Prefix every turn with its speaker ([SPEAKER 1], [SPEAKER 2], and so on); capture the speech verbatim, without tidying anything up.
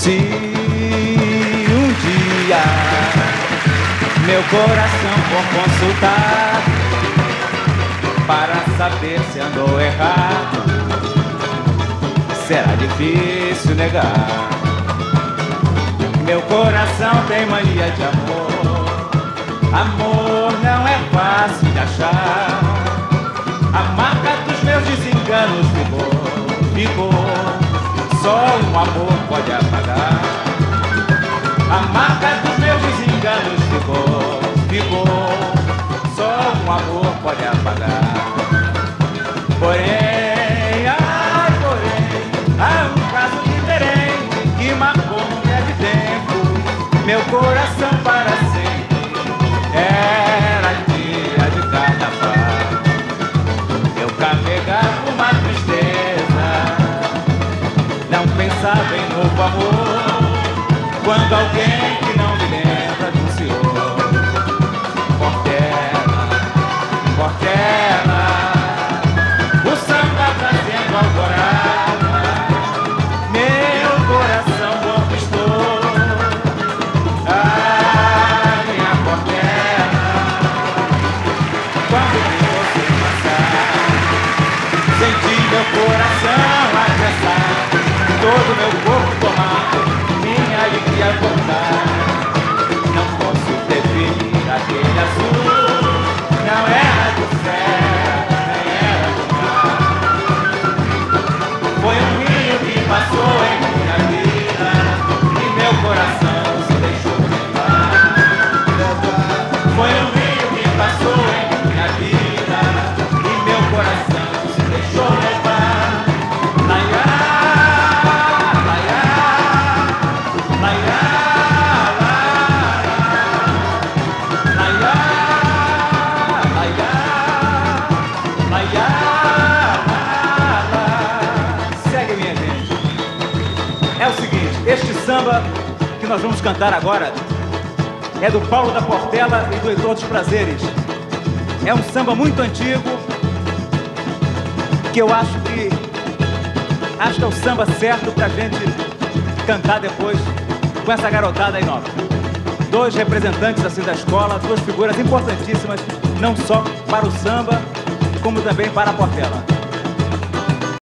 [SPEAKER 1] Se um dia meu coração for consultar para saber se andou errado, será difícil negar. Meu coração tem mania de amor. Amor não é fácil de achar. A marca dos meus desenganos ficou, ficou. Só um amor pode apagar. A marca dos meus desenganos ficou, ficou. Só um amor pode apagar. Porém, ai, porém, há um caso diferente que marcou um breve tempo meu coração para sempre. Era dia de carnaval. Eu carregava uma tristeza, não pensava em novo amor, quando alguém que não me lembra anunciou: Portela, Portela, o samba trazendo alvorada, meu coração conquistou. Ah, minha Portela, quando vi você passar, senti meu coração agressar, todo meu corpo tomar, minha alegria voltar. Não posso definir aquele azul, não era do céu, nem era do mar. Foi um rio que passou em minha vida e meu coração se deixou levar. Foi um rio que passou em minha vida e meu coração se deixou levar. Laiá, laiá, laiá, laiá, laiá, laiá, laiá. Segue, minha gente. É o seguinte, este samba que nós vamos cantar agora é do Paulo da Portela e do Heitor dos Prazeres. É um samba muito antigo, que eu acho que acho que é o samba certo pra gente cantar depois com essa garotada aí nova. Dois representantes assim da escola, duas figuras importantíssimas, não só para o samba, como também para a Portela.